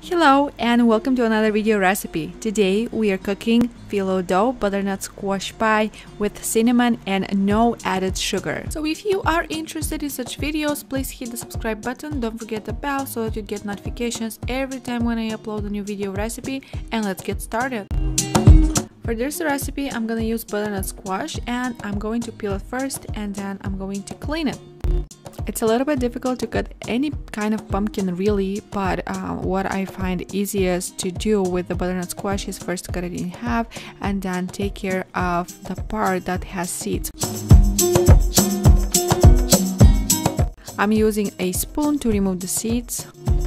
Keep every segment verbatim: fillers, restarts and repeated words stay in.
Hello and welcome to another video recipe. Today we are cooking Phyllo Dough Butternut Squash pie with cinnamon and no added sugar. So if you are interested in such videos, please hit the subscribe button. Don't forget the bell so that you get notifications every time when I upload a new video recipe, and let's get started. For this recipe I'm gonna use butternut squash, and I'm going to peel it first and then I'm going to clean it. It's a little bit difficult to cut any kind of pumpkin really, but uh, what I find easiest to do with the butternut squash is first cut it in half and then take care of the part that has seeds. I'm using a spoon to remove the seeds.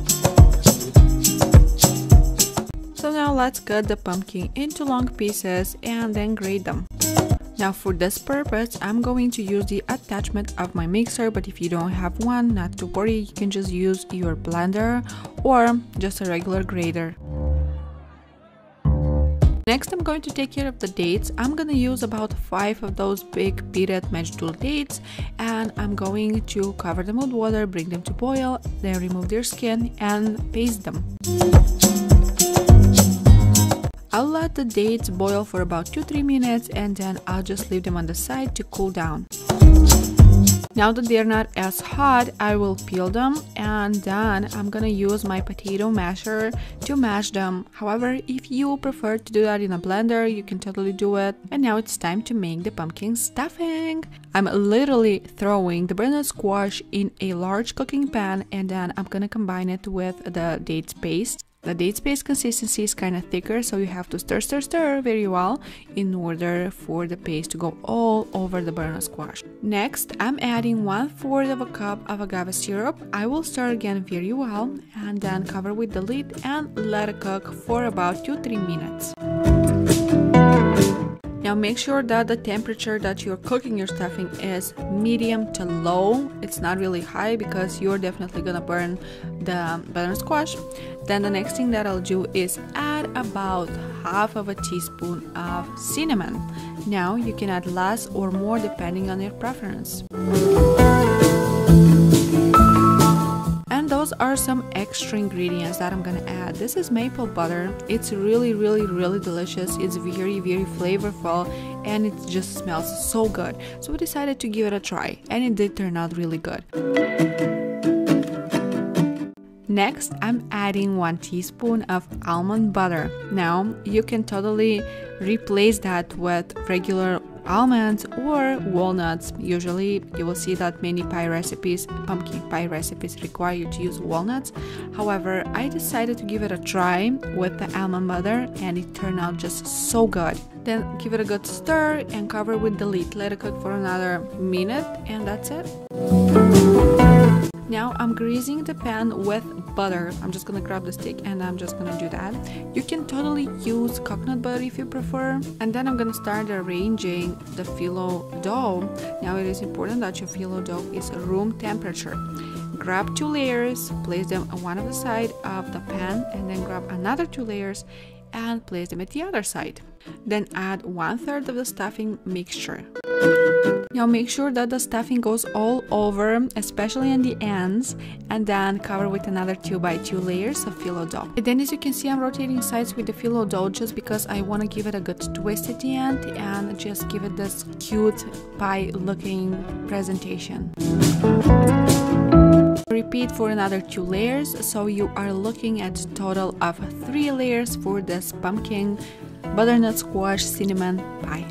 So now let's cut the pumpkin into long pieces and then grate them. Now for this purpose, I'm going to use the attachment of my mixer, but if you don't have one, not to worry, you can just use your blender or just a regular grater. Next, I'm going to take care of the dates. I'm going to use about five of those big beaded match tool dates, and I'm going to cover them with water, bring them to boil, then remove their skin and paste them. I'll let the dates boil for about two to three minutes and then I'll just leave them on the side to cool down. Now that they're not as hot, I will peel them and then I'm gonna use my potato masher to mash them. However, if you prefer to do that in a blender, you can totally do it. And now it's time to make the pumpkin stuffing. I'm literally throwing the butternut squash in a large cooking pan and then I'm gonna combine it with the dates paste. The dates paste consistency is kind of thicker, so you have to stir, stir, stir very well in order for the paste to go all over the butternut squash. Next, I'm adding one fourth of a cup of agave syrup. I will stir again very well and then cover with the lid and let it cook for about two to three minutes. Now make sure that the temperature that you're cooking your stuffing is medium to low. It's not really high because you're definitely gonna burn the butternut squash. Then the next thing that I'll do is add about half of a teaspoon of cinnamon. Now you can add less or more depending on your preference. And those are some extra ingredients that I'm gonna add. This is maple butter. It's really, really, really delicious. It's very, very flavorful and it just smells so good. So we decided to give it a try and it did turn out really good. Next, I'm adding one teaspoon of almond butter. Now, you can totally replace that with regular almonds or walnuts. Usually, you will see that many pie recipes, pumpkin pie recipes require you to use walnuts. However, I decided to give it a try with the almond butter and it turned out just so good. Then give it a good stir and cover with the lid. Let it cook for another minute and that's it. Now I'm greasing the pan with butter. I'm just gonna grab the stick and I'm just gonna do that. You can totally use coconut butter if you prefer. And then I'm gonna start arranging the phyllo dough. Now it is important that your phyllo dough is room temperature. Grab two layers, place them on one of the side of the pan, and then grab another two layers and place them at the other side. Then add one third of the stuffing mixture. Now make sure that the stuffing goes all over, especially on the ends, and then cover with another two by two layers of phyllo dough. And then as you can see, I'm rotating sides with the phyllo dough just because I want to give it a good twist at the end and just give it this cute pie looking presentation. Repeat for another two layers, so you are looking at a total of three layers for this pumpkin butternut squash cinnamon pie.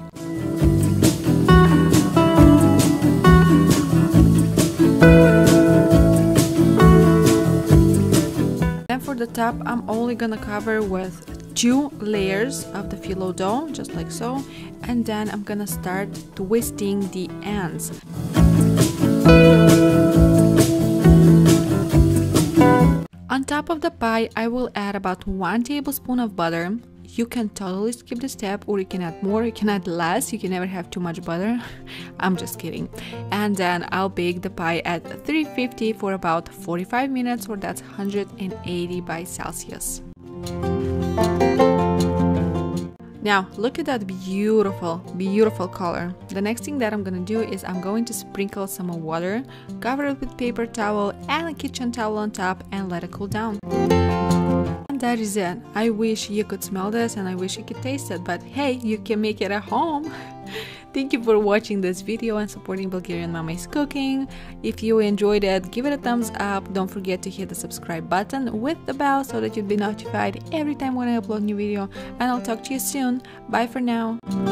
Then for the top, I'm only gonna cover with two layers of the phyllo dough, just like so, and then I'm gonna start twisting the ends. On top of the pie, I will add about one tablespoon of butter. You can totally skip the step, or you can add more, you can add less, you can never have too much butter. I'm just kidding. And then I'll bake the pie at three fifty for about forty-five minutes, or that's one hundred eighty by Celsius. Now look at that beautiful, beautiful color. The next thing that I'm gonna do is I'm going to sprinkle some water, cover it with paper towel and a kitchen towel on top and let it cool down. And that is it. I wish you could smell this and I wish you could taste it, but hey, you can make it at home. Thank you for watching this video and supporting Bulgarian Mama's cooking. If you enjoyed it, give it a thumbs up. Don't forget to hit the subscribe button with the bell so that you'll be notified every time when I upload a new video. And I'll talk to you soon. Bye for now.